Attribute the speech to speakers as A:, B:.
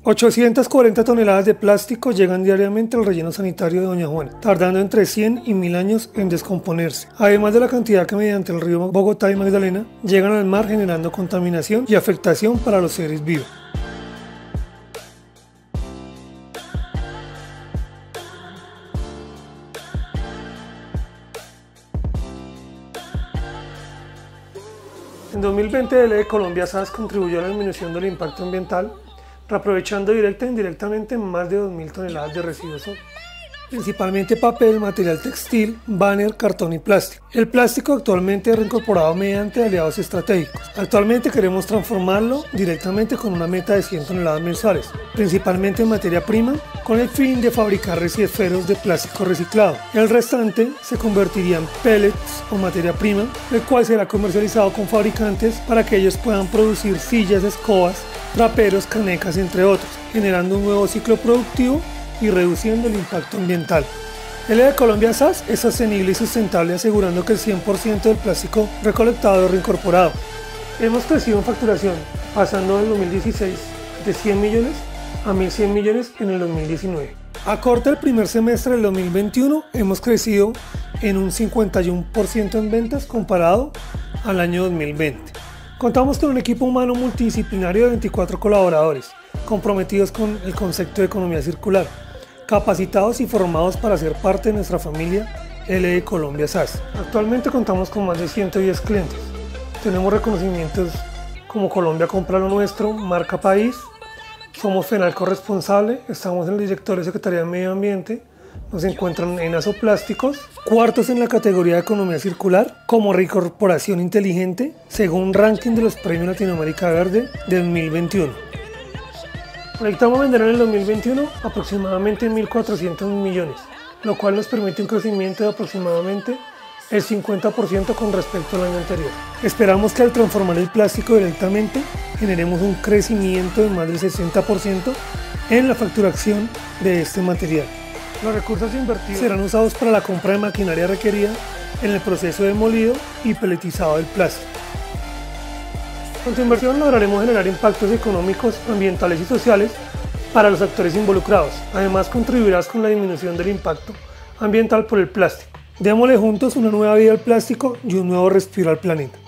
A: 840 toneladas de plástico llegan diariamente al relleno sanitario de Doña Juana, tardando entre 100 y 1000 años en descomponerse, además de la cantidad que mediante el río Bogotá y Magdalena llegan al mar generando contaminación y afectación para los seres vivos. En 2020 el Colombia SAS contribuyó a la disminución del impacto ambiental, reaprovechando directa e indirectamente más de 2000 toneladas de residuos sólidos, principalmente papel, material textil, banner, cartón y plástico. El plástico actualmente es reincorporado mediante aliados estratégicos. Actualmente queremos transformarlo directamente con una meta de 100 toneladas mensuales, principalmente en materia prima, con el fin de fabricar esferos de plástico reciclado. El restante se convertiría en pellets o materia prima, el cual será comercializado con fabricantes para que ellos puedan producir sillas, escobas, traperos, canecas, entre otros, generando un nuevo ciclo productivo y reduciendo el impacto ambiental. El Colombia SAS es sostenible y sustentable, asegurando que el 100% del plástico recolectado es reincorporado. Hemos crecido en facturación, pasando en el 2016 de 100 millones a 1100 millones en el 2019. A corte del primer semestre del 2021 hemos crecido en un 51% en ventas comparado al año 2020. Contamos con un equipo humano multidisciplinario de 24 colaboradores, comprometidos con el concepto de economía circular, capacitados y formados para ser parte de nuestra familia LD Colombia SAS. Actualmente contamos con más de 110 clientes. Tenemos reconocimientos como Colombia Compra lo Nuestro, Marca País, somos FENALCO responsable, estamos en el directorio de Secretaría de Medio Ambiente, nos encuentran en Azoplásticos, cuartos en la categoría de economía circular como reincorporación inteligente según ranking de los premios Latinoamérica Verde de 2021. Proyectamos vender en el 2021 aproximadamente 1.400 millones, lo cual nos permite un crecimiento de aproximadamente el 50% con respecto al año anterior. Esperamos que al transformar el plástico directamente generemos un crecimiento de más del 60% en la facturación de este material. Los recursos invertidos serán usados para la compra de maquinaria requerida en el proceso de molido y peletizado del plástico. Con tu inversión lograremos generar impactos económicos, ambientales y sociales para los actores involucrados. Además, contribuirás con la disminución del impacto ambiental por el plástico. Démosle juntos una nueva vida al plástico y un nuevo respiro al planeta.